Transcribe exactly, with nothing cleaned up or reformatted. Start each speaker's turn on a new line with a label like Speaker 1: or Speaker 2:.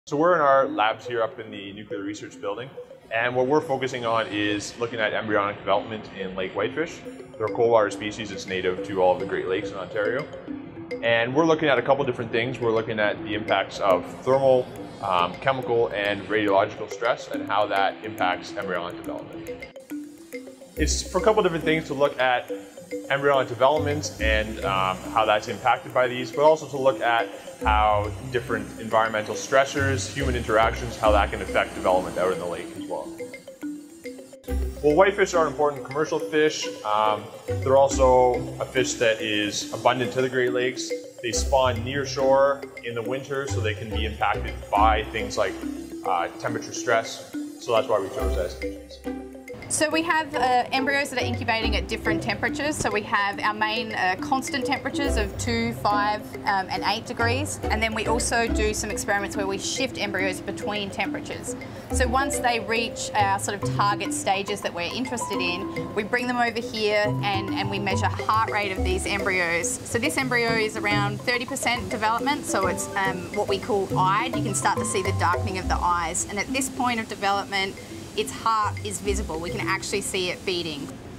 Speaker 1: So we're in our labs here up in the nuclear research building, and what we're focusing on is looking at embryonic development in lake whitefish. They're a cold water species that's native to all of the Great Lakes in Ontario. And we're looking at a couple different things. We're looking at the impacts of thermal, um, chemical, and radiological stress and how that impacts embryonic development. It's for a couple different things to look at embryonic development and um, how that's impacted by these, but also to look at how different environmental stressors, human interactions, how that can affect development out in the lake as well. Well, whitefish are an important commercial fish. Um, they're also a fish that is abundant to the Great Lakes. They spawn near shore in the winter, so they can be impacted by things like uh, temperature stress. So that's why we chose that species.
Speaker 2: So we have uh, embryos that are incubating at different temperatures. So we have our main uh, constant temperatures of two, five, um, and eight degrees. And then we also do some experiments where we shift embryos between temperatures. So once they reach our sort of target stages that we're interested in, we bring them over here and, and we measure heart rate of these embryos. So this embryo is around thirty percent development, so it's um, what we call eyed. You can start to see the darkening of the eyes. And at this point of development, its heart is visible. We can actually see it beating.